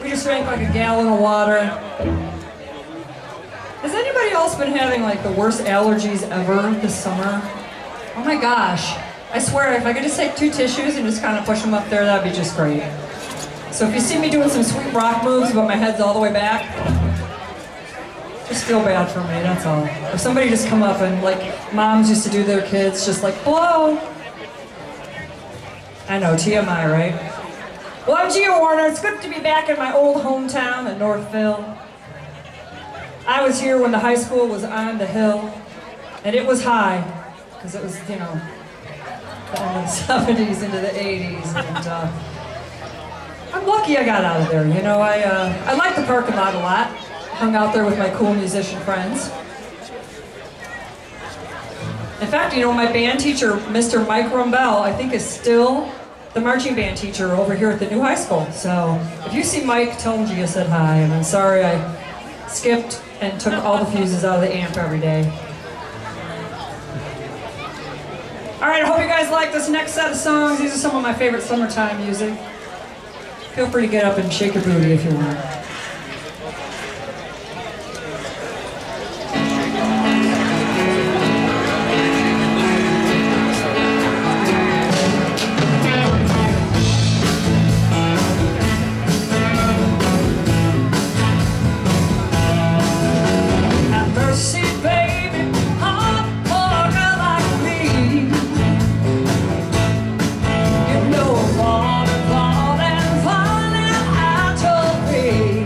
We just drank like a gallon of water. Has anybody else been having like the worst allergies ever this summer? Oh my gosh. I swear, if I could just take 2 tissues and just kind of push them up there, that'd be just great. So if you see me doing some sweet rock moves, but my head's all the way back, just feel bad for me, that's all. Or somebody just come up and like moms used to do their kids, just like, blow. I know, TMI, right? Well, I'm Gia Warner. It's good to be back in my old hometown in Northville. I was here when the high school was on the hill, and it was high, because it was, you know, the end of the 70s into the 80s, and I'm lucky I got out of there, you know. I like the parking lot a lot. Hung out there with my cool musician friends. In fact, you know, my band teacher, Mr. Mike Rumbell, I think is still the marching band teacher over here at the new high school. So if you see Mike, tell him Gia said hi, and I'm sorry I skipped and took all the fuses out of the amp every day. All right, I hope you guys like this next set of songs. These are some of my favorite summertime music. Feel free to get up and shake your booty if you want. Water, falling, falling out your face.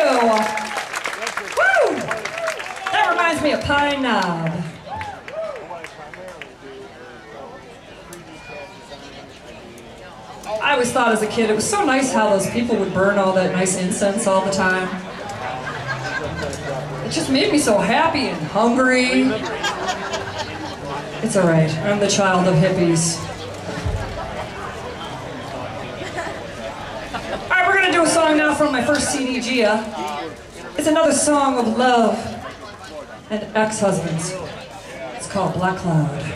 Woo! That reminds me of Pine Knob. I always thought as a kid it was so nice how those people would burn all that nice incense all the time. It just made me so happy and hungry. It's all right. I'm the child of hippies. All right, we're gonna do a song now from my first CD, Gia. It's another song of love and ex-husbands. It's called Black Cloud.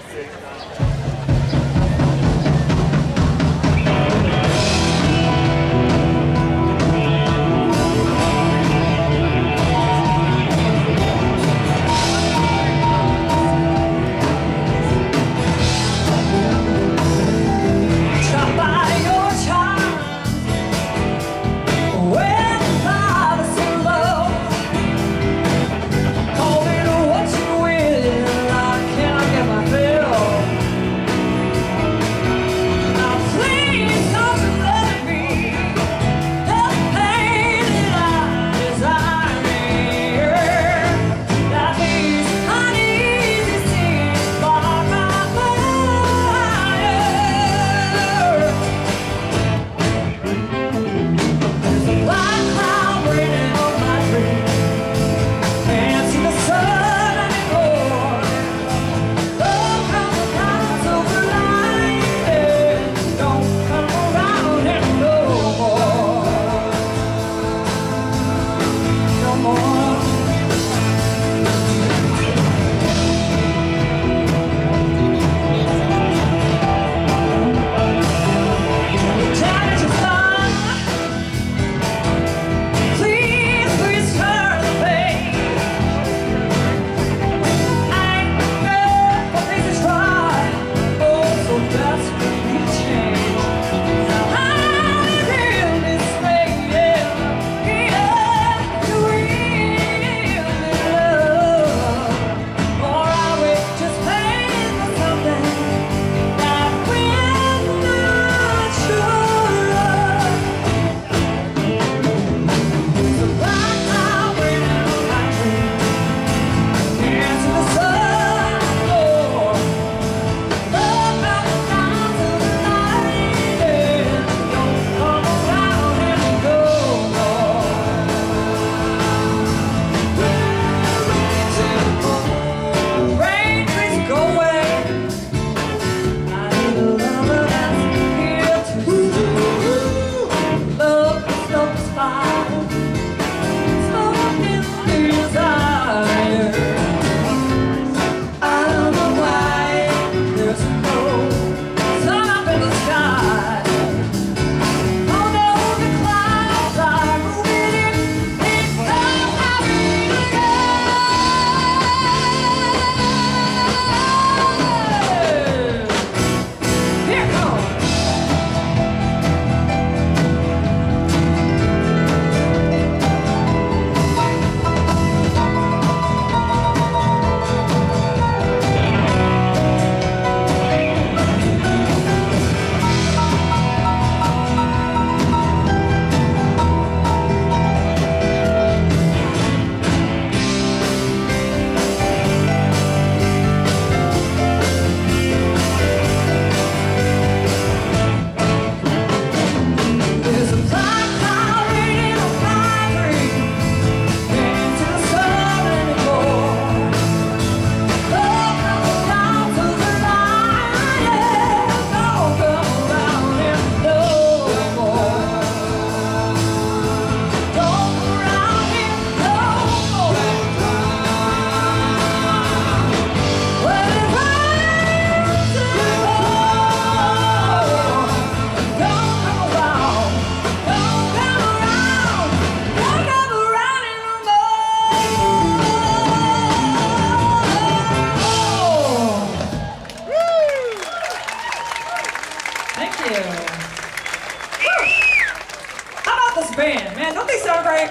band. Man, don't they sound great?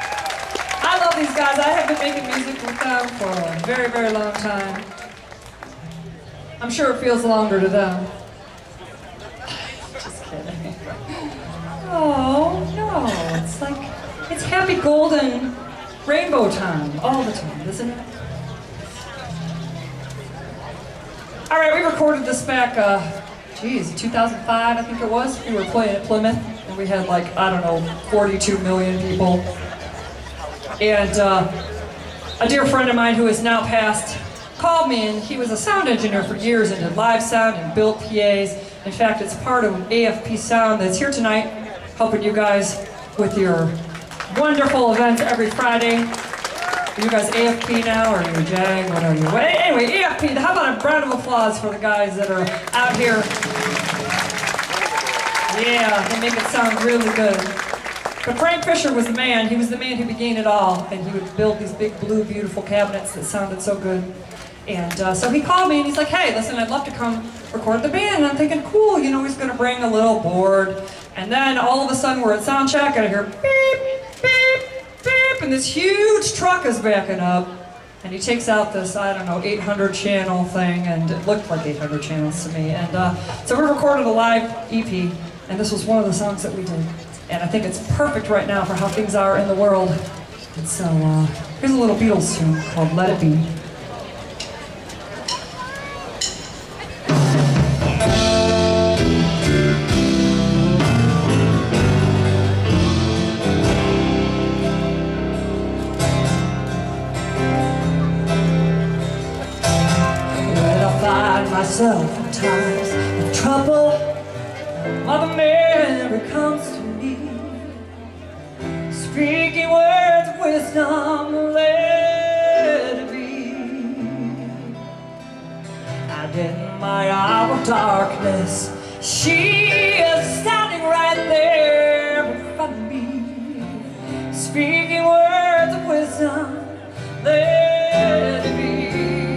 I love these guys. I have been making music with them for a very, very long time. I'm sure it feels longer to them. Just kidding. Oh, no. It's like It's happy golden rainbow time all the time, isn't it? All right, we recorded this back, 2005, I think it was. We were playing at Plymouth, and we had like, I don't know, 42 million people. And a dear friend of mine who is now passed called me, and he was a sound engineer for years and did live sound and built PAs. In fact, it's part of AFP Sound that's here tonight, helping you guys with your wonderful events every Friday. Are you guys AFP now, or are you JAG? What are you? Well, anyway, AFP, how about a round of applause for the guys that are out here? Yeah, they make it sound really good. But Frank Fisher was the man. He was the man who began it all, and he would build these big blue, beautiful cabinets that sounded so good. And so he called me, and he's like, hey, listen, I'd love to come record the band. And I'm thinking, cool, you know, he's going to bring a little board. And then all of a sudden, we're at sound check, and I hear beep, beep, beep, and this huge truck is backing up. And he takes out this, I don't know, 800 channel thing, and it looked like 800 channels to me. And so we recorded a live EP, and this was one of the songs that we did. And I think it's perfect right now for how things are in the world. And so here's a little Beatles tune called Let It Be. Myself in times of trouble, Mother Mary comes to me, speaking words of wisdom, let it be. And in my hour of darkness, she is standing right there in front of me, speaking words of wisdom, let it be.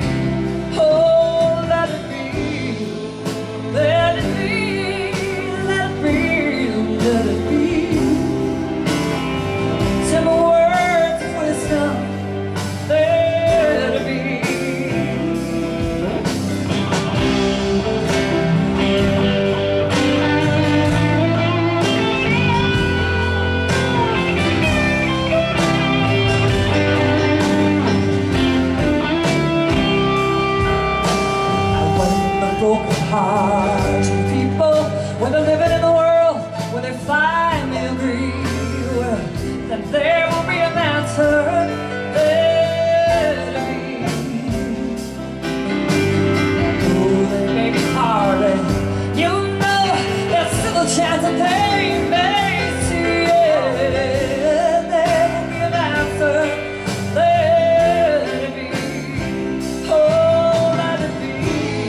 People, when they're living in the world, when they finally agree, then there will be an answer, let it be. Oh, they may be hard, and you know there's still a chance that they may see it. There will be an answer, let it be. Oh, let it be.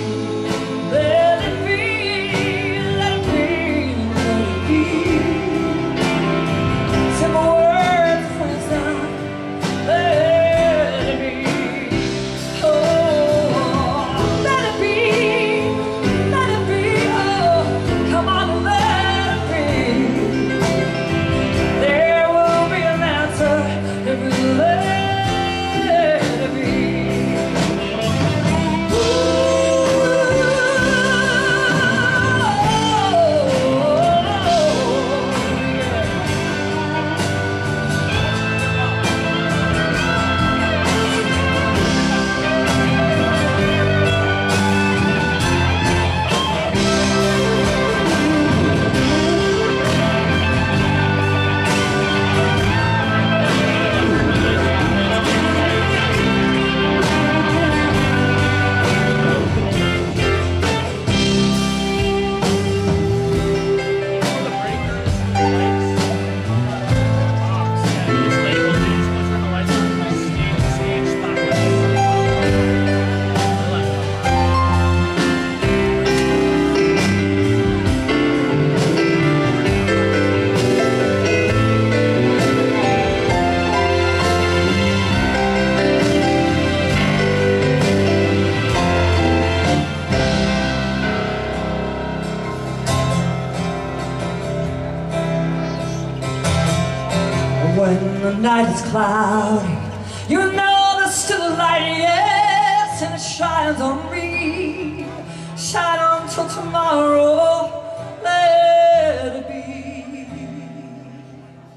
When the night is cloudy, you know there's still a light, yes, and it shines on me. Shine on till tomorrow, let it be.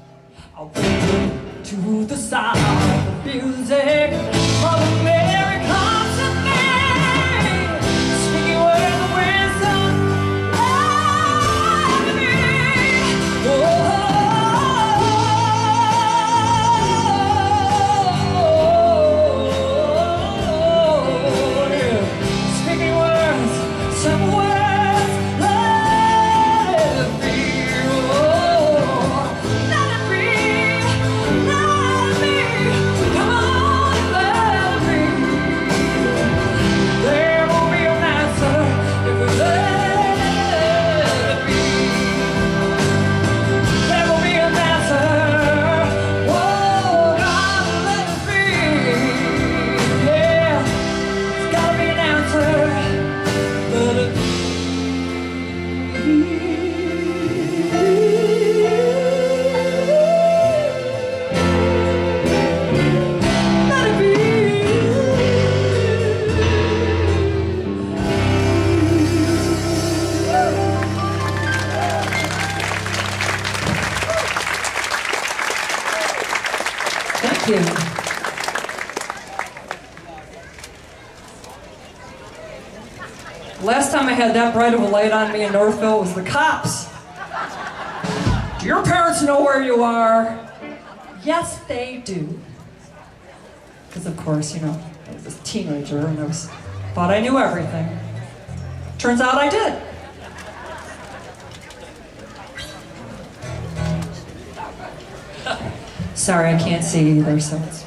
I'll bring to the sound of music from America to me, speaking where the wisdom of me. Speaking words, some words. Last time I had that bright of a light on me in Northville was the cops. Do your parents know where you are? Yes, they do. Because of course, you know, I was a teenager and thought I knew everything. Turns out I did. Sorry, I can't see either, so it's...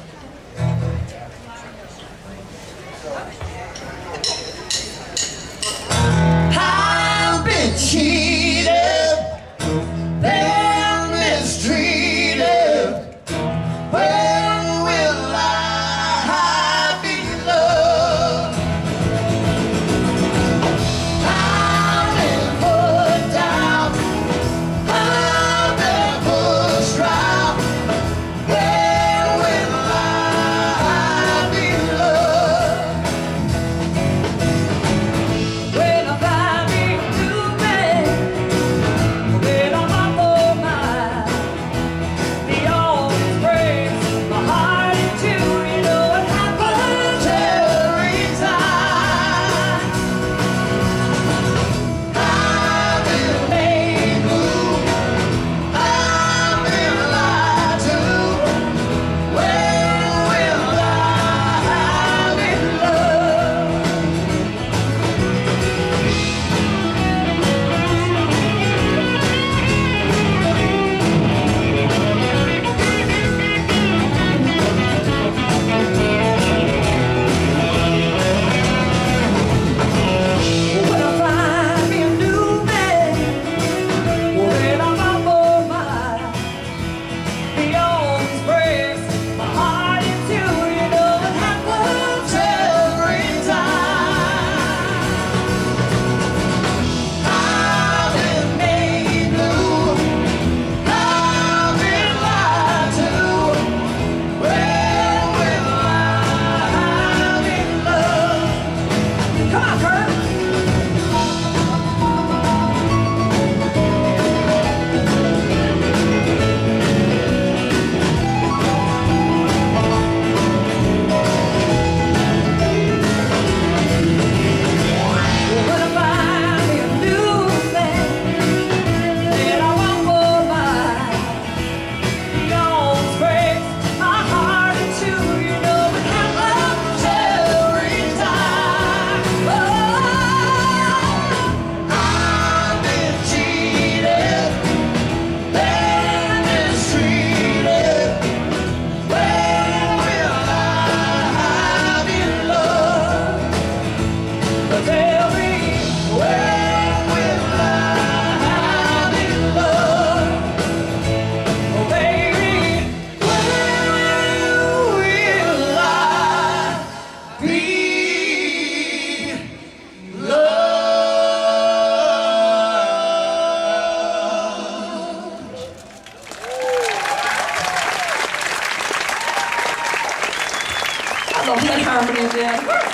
Cheated, been mistreated. When will I be loved? I've been put down, I've been pushed round. When will I be loved? When I find me too bad. When I'm up all night, the always breaks my heart in two. You know what happens every time. I've been made blue, I've been lied to. When will I be loved? When I find me a new man, when I'm up all night, he always breaks my heart in two. You know what happens every time. I've been made blue, I've been lied to. When will I be loved? Come on, Kurt. When I find me a new man, then I won't go by. He always breaks my heart in two. You know it happens every time. Oh, I've been cheated, been mistreated. When will I be loved? Tell me, when will I be loved? Oh, baby, when will I be loved? I love that harmony at the end.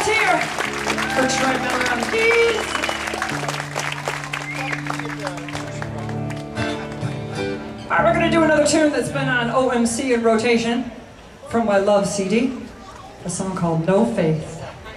Paul's here. For Troy Miller on the keys. All right, we're gonna do another tune that's been on OMC in rotation from my Love CD. A song called No Faith.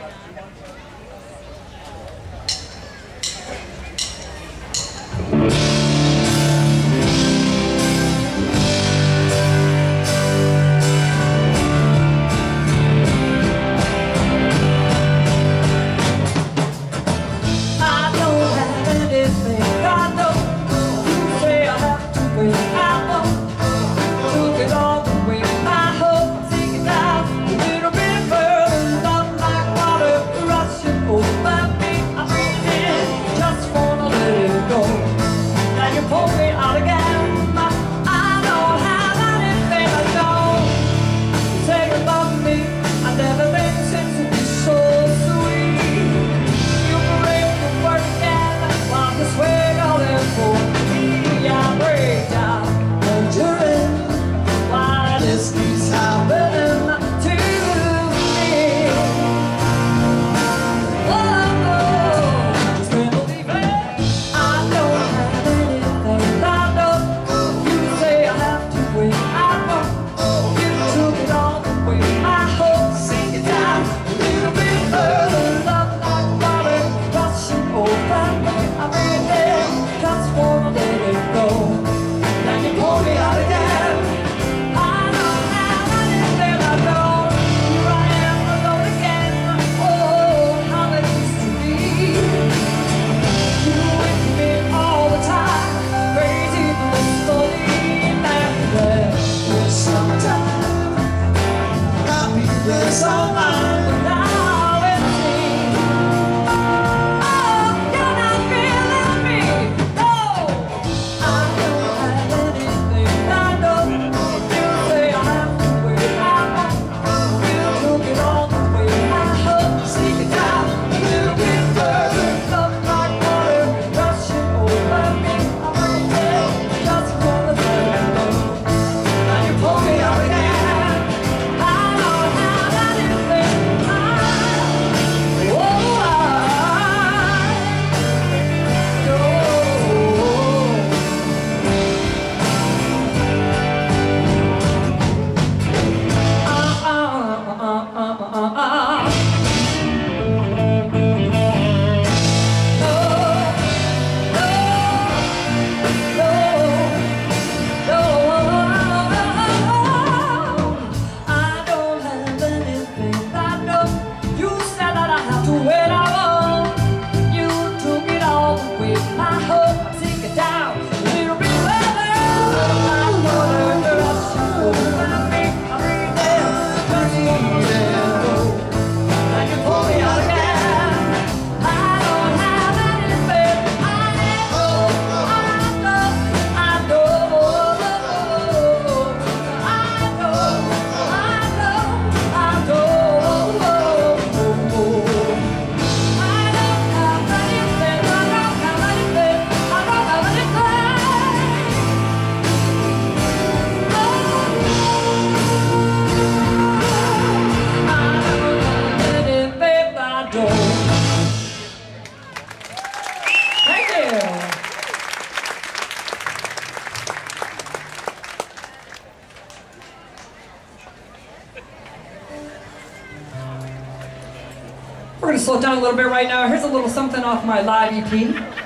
We're going to slow it down a little bit right now. Here's a little something off my live EP.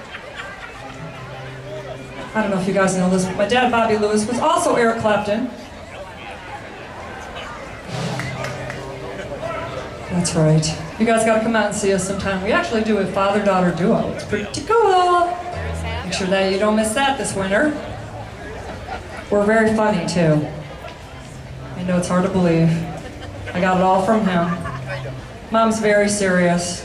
I don't know if you guys know this, but my dad, Bobby Lewis, was also Eric Clapton. That's right. You guys got to come out and see us sometime. We actually do a father-daughter duo. It's pretty cool. Make sure that you don't miss that this winter. We're very funny, too. I know it's hard to believe. I got it all from him. Mom's very serious.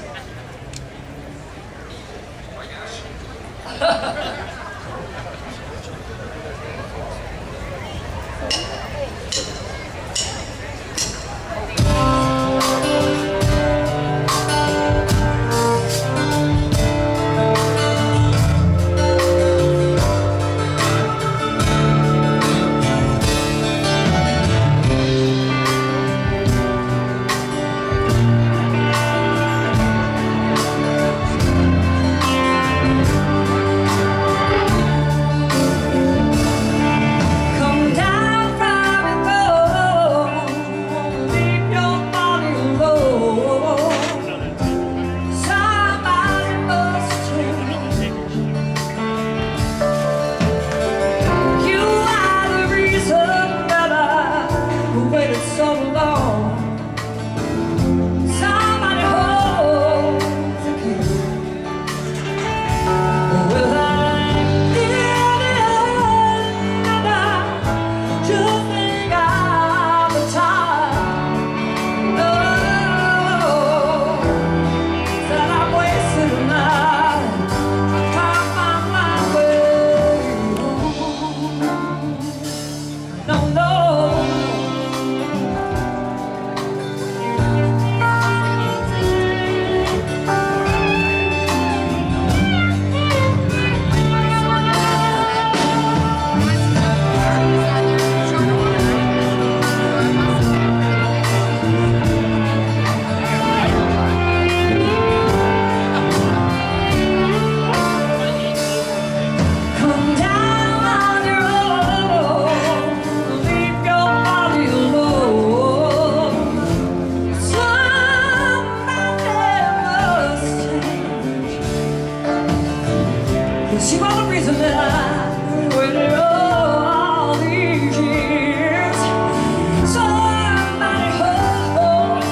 reason that I waited all these years. Somebody hold.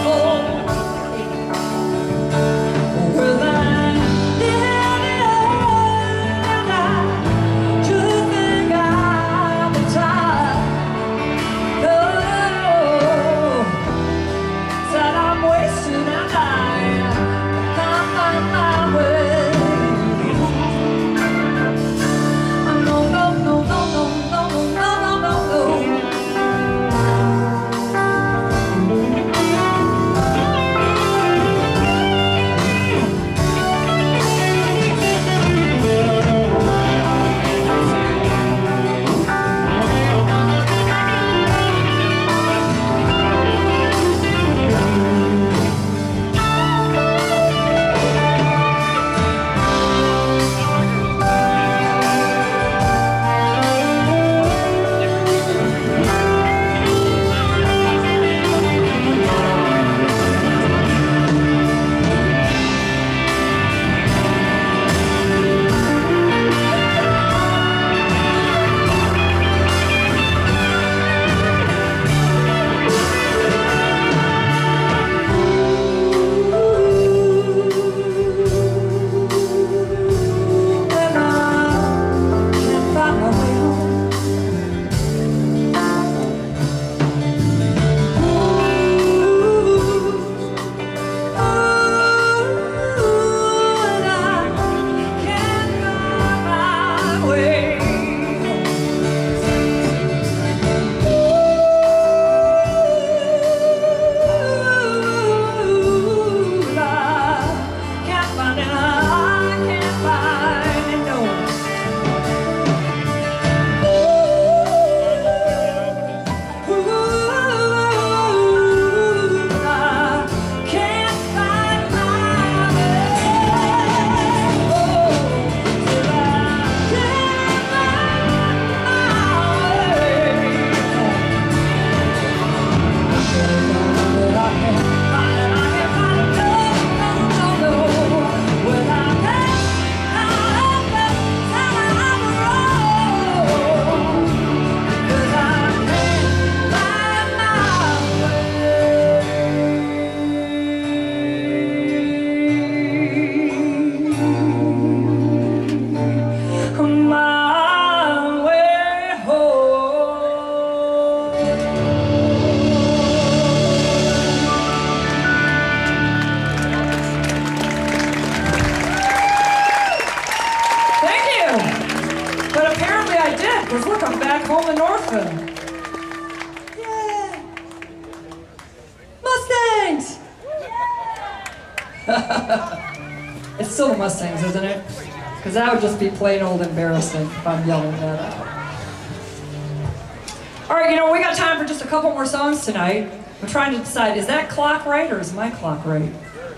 Well, I just think I'm the time. Oh, said I'm wasting my time. Can't find my way. No, no, no, no, no, no, no, no, no, no. Because look, I'm back home in Northville. Yeah! Mustangs! It's still the Mustangs, isn't it? Because that would just be plain old embarrassing if I'm yelling that out. All right, you know, we got time for just a couple more songs tonight. I'm trying to decide, is that clock right or is my clock right?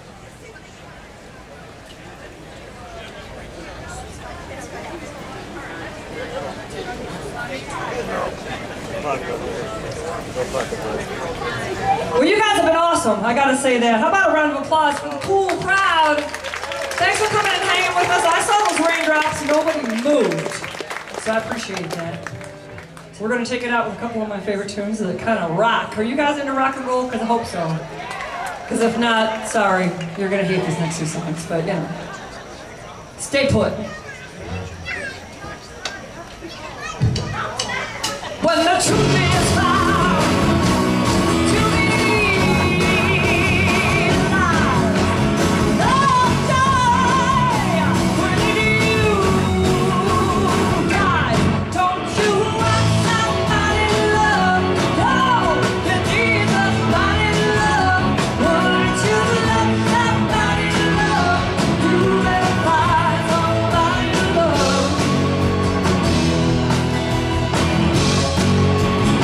Well, you guys have been awesome, I gotta say that. How about a round of applause for the cool crowd? Thanks for coming and hanging with us. I saw those raindrops, nobody moved. So I appreciate that. So we're gonna take it out with a couple of my favorite tunes that kind of rock. Are you guys into rock and roll? Because I hope so. Because if not, sorry, you're gonna hate these next two songs, but you know. Stay put. When the truth is found to be alive, oh, die when you die. Don't you want somebody to love? No, you need somebody to love. Wouldn't you love somebody to love? You better find somebody to love.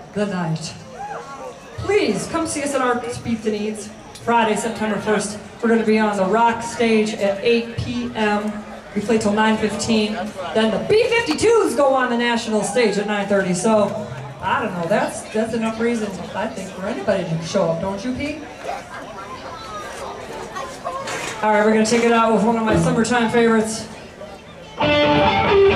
the night. Please come see us at our Speak the Needs. Friday, September 1st. We're going to be on the Rock stage at 8 p.m. We play till 9:15. Then the B-52s go on the national stage at 9:30. So, I don't know, that's enough reason, I think, for anybody to show up, don't you, Pete? All right, we're going to take it out with one of my summertime favorites.